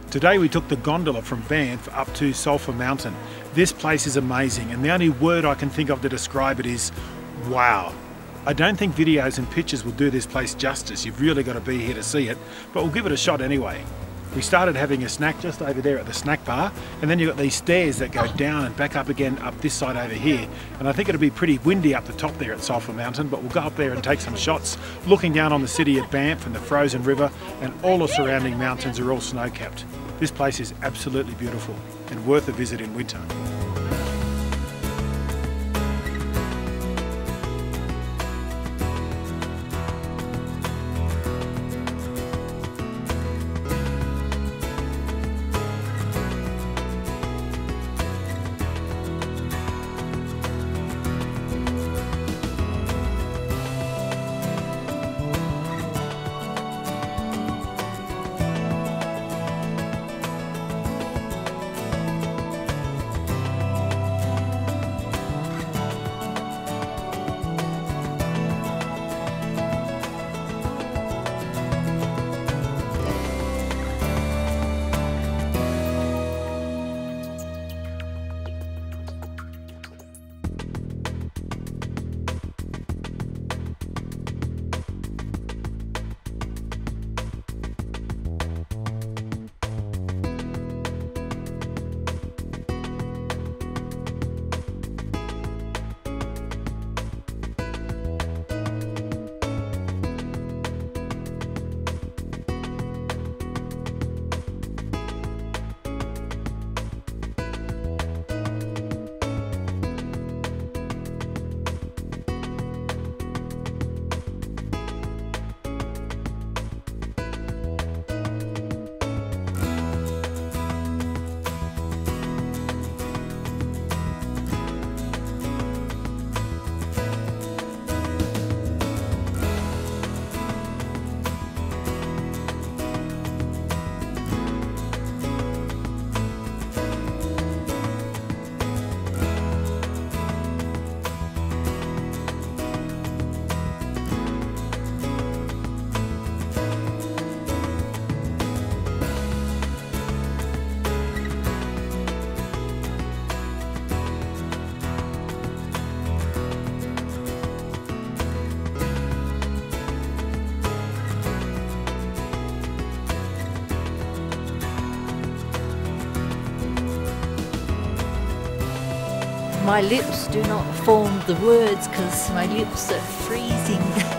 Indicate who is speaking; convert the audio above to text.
Speaker 1: Today we took the gondola from Banff up to Sulphur Mountain. This place is amazing, and the only word I can think of to describe it is wow. I don't think videos and pictures will do this place justice. You've really got to be here to see it, but we'll give it a shot anyway. We started having a snack just over there at the snack bar, and then you've got these stairs that go down and back up again up this side over here. And I think it'll be pretty windy up the top there at Sulphur Mountain, but we'll go up there and take some shots, looking down on the city of Banff and the frozen river, and all the surrounding mountains are all snow-capped. This place is absolutely beautiful and worth a visit in winter.
Speaker 2: My lips do not form the words because my lips are freezing.